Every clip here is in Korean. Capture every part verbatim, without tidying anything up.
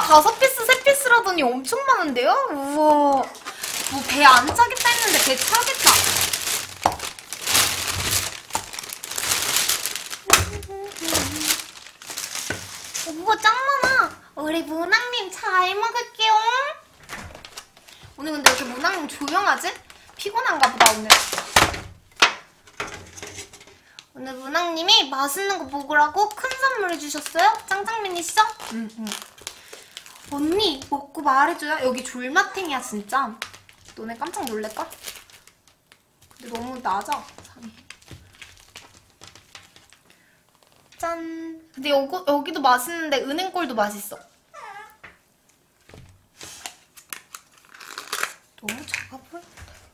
다섯 피스, 세 피스라더니 엄청 많은데요? 우와. 뭐 배 안 차겠다 했는데 배 차겠다. 우와, 짱 많아. 우리 문학님 잘 먹을게요. 오늘 근데 왜 이렇게 문학님 조용하지? 피곤한가 보다 오늘. 오늘 문학님이 맛있는 거 먹으라고 큰 선물 해주셨어요? 짱짱맨이시죠? 응, 응. 언니 먹고 말해줘요. 여기 졸마탱이야 진짜. 너네 깜짝 놀랄까? 근데 너무 낮아 상이. 짠. 근데 여기, 여기도 맛있는데 은행골도 맛있어. 너무 작아 보여.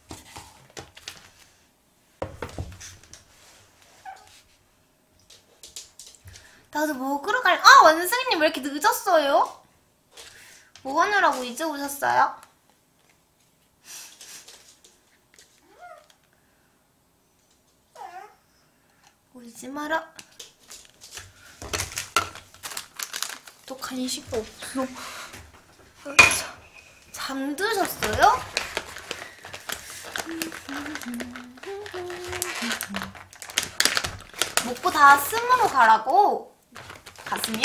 나도 먹으러 갈. 아, 원숭이님 왜 이렇게 늦었어요? 뭐 하느라고 이제 오셨어요? 울지 마라. 또 간식 없어. 잠드셨어요? 먹고 다 스무로 가라고? 가슴이요?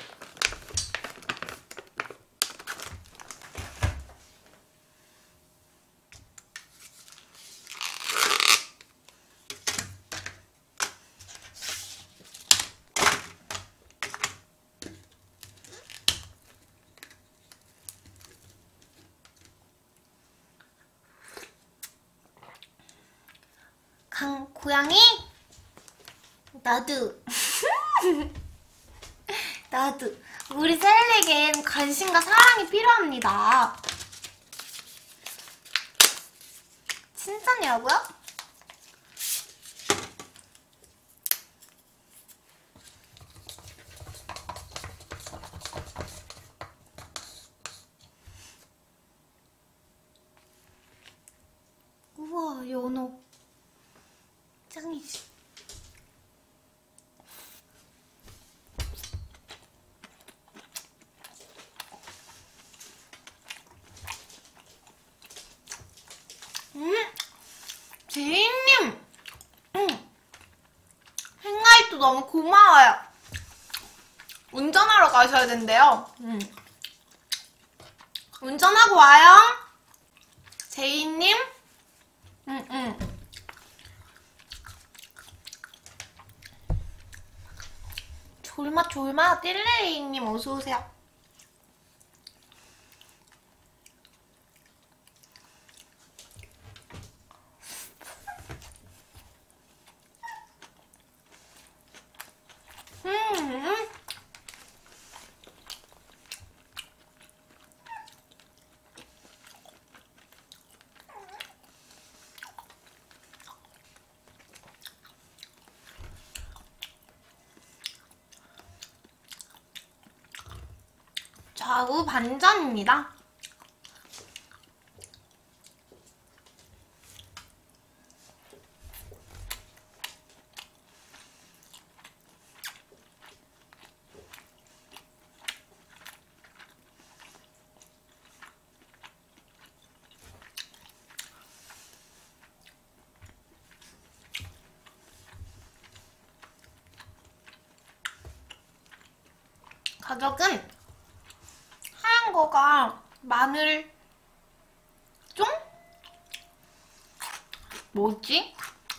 강, 고양이? 나도. 나도. 우리 셀릭엔 관심과 사랑이 필요합니다. 칭찬이라고요? 우와, 연어. 짱이지. 음, 제이님, 음, 행가이도 너무 고마워요. 운전하러 가셔야 된대요. 음. 운전하고 와요, 제이님. 음, 음. 졸마 졸마 띨레이님 어서오세요. 음. 좌우 반전입니다. 가격은 하얀 거가 마늘 쫑? 뭐지?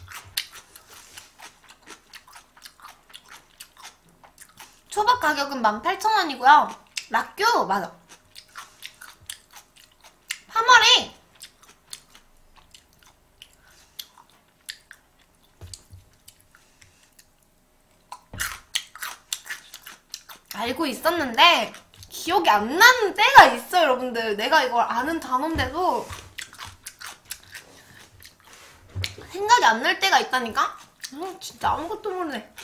초밥 가격은 만 팔천 원이고요. 락규 맞아. 파머리 알고 있었는데 기억이 안 나는 때가 있어요, 여러분들. 내가 이걸 아는 단어인데도 생각이 안 날 때가 있다니까? 어, 진짜 아무것도 모르네.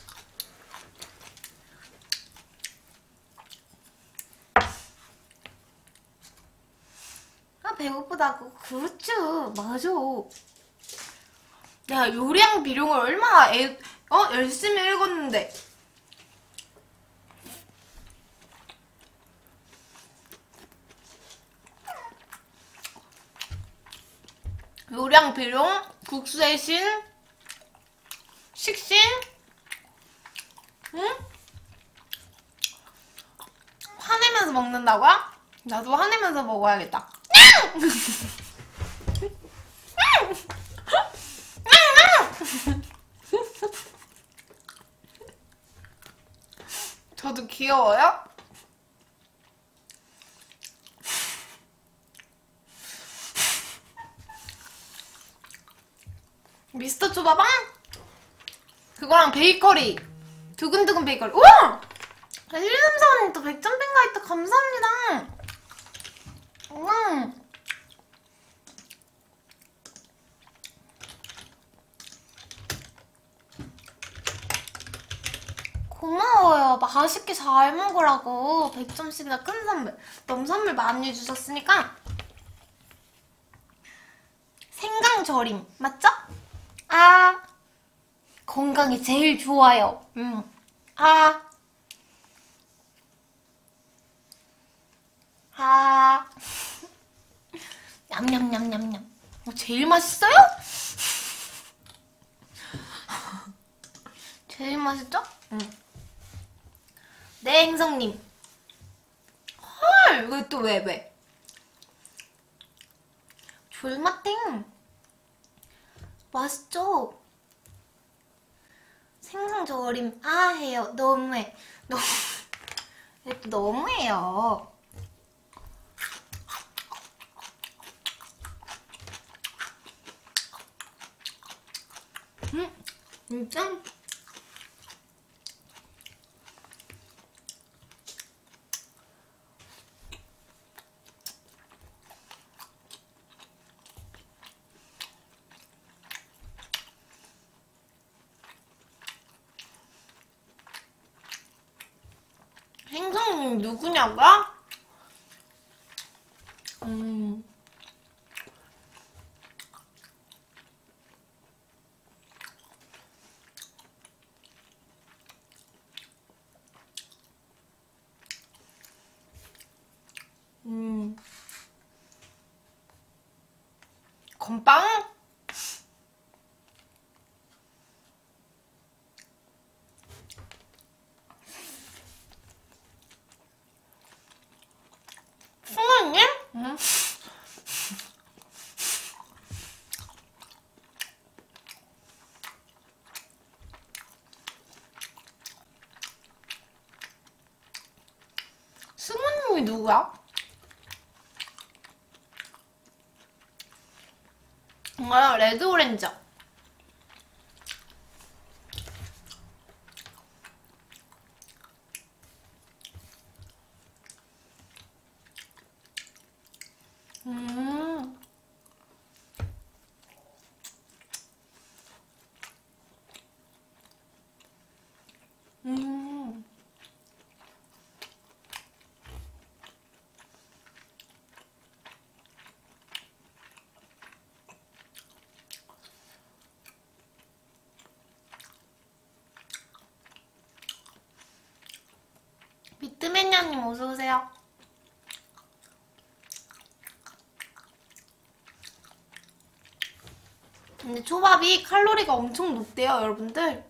아, 배고프다고. 그렇죠. 맞아. 내가 요리왕 비룡을 얼마나 애, 어? 열심히 읽었는데. 요량 비룡, 국수의 신, 식신, 응? 화내면서 먹는다고요? 나도 화내면서 먹어야겠다. 저도 귀여워요? 미스터 초밥빵? 그거랑 베이커리. 두근두근 베이커리. 우와! 일삼사원님 또 백 점 팬가입도 감사합니다. 음. 고마워요. 맛있게 잘 먹으라고. 백 점씩이나 큰 선물. 너무 선물 많이 주셨으니까. 생강절임. 맞죠? 아. 건강에 제일 좋아요. 음. 아. 아. 냠냠냠냠냠. 어, 제일 맛있어요? 제일 맛있죠? 응. 네, 행성님. 헐, 왜 또 왜, 왜? 졸맛탱. 맛있죠? 생강절임. 아, 해요. 너무해. 너무, 또 너무해요. 음, 진짜? 행성님 누구냐고요? 음. 음. 건빵? 승우님? 응? 승우님이 누구야? 이거요, 레드 오렌지요. 음. 음. 비트맨녀님 어서오세요. 근데 초밥이 칼로리가 엄청 높대요, 여러분들.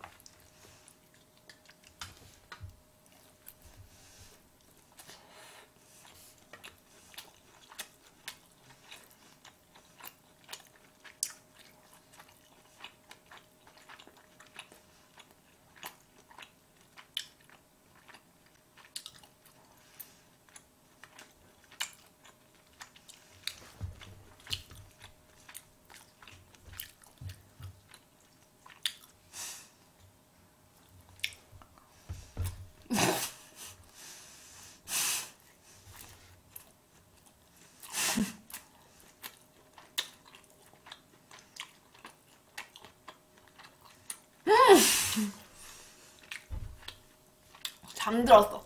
잠들었어.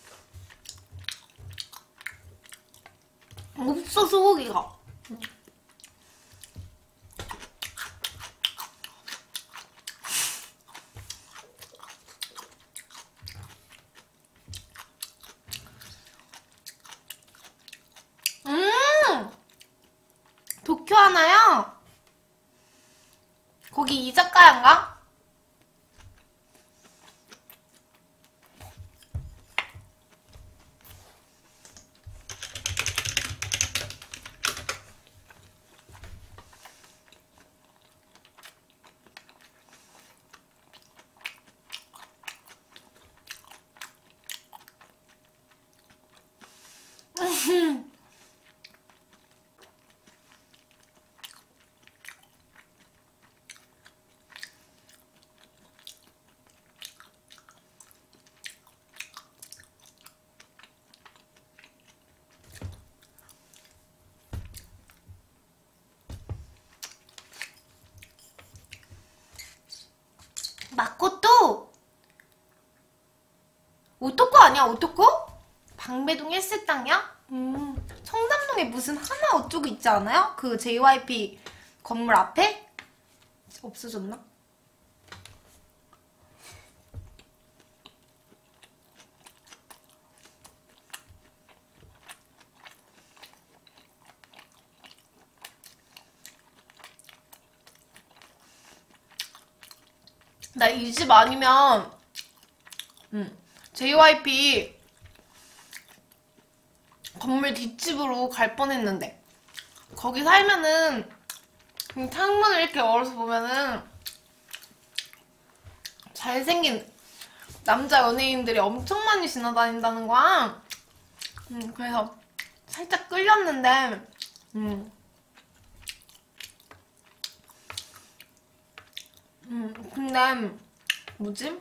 없어, 소고기가. 하나요? 거기 이자카야인가? 마코토! 오토코 아니야, 오토코? 방배동 헬스장이야? 음, 청담동에 무슨 하나 어쩌고 있지 않아요? 그 제이와이피 건물 앞에? 없어졌나? 나 이 집 아니면 음, 제이와이피 건물 뒷집으로 갈 뻔했는데 거기 살면은 그냥 창문을 이렇게 열어서 보면은 잘생긴 남자 연예인들이 엄청 많이 지나다닌다는 거야. 음, 그래서 살짝 끌렸는데 음, 음, 근데 뭐지?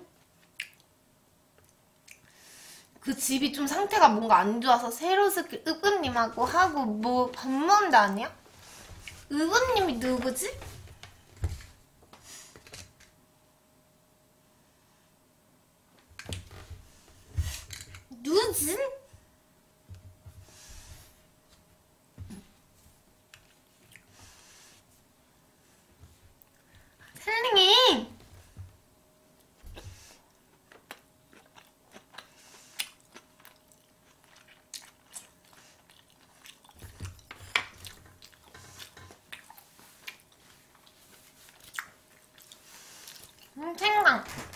그 집이 좀 상태가 뭔가 안 좋아서 새로 스킬 으브님하고 하고 뭐 밥 먹는데 아니야? 으브님이 누구지? 누구지? 셀링이 음, 생강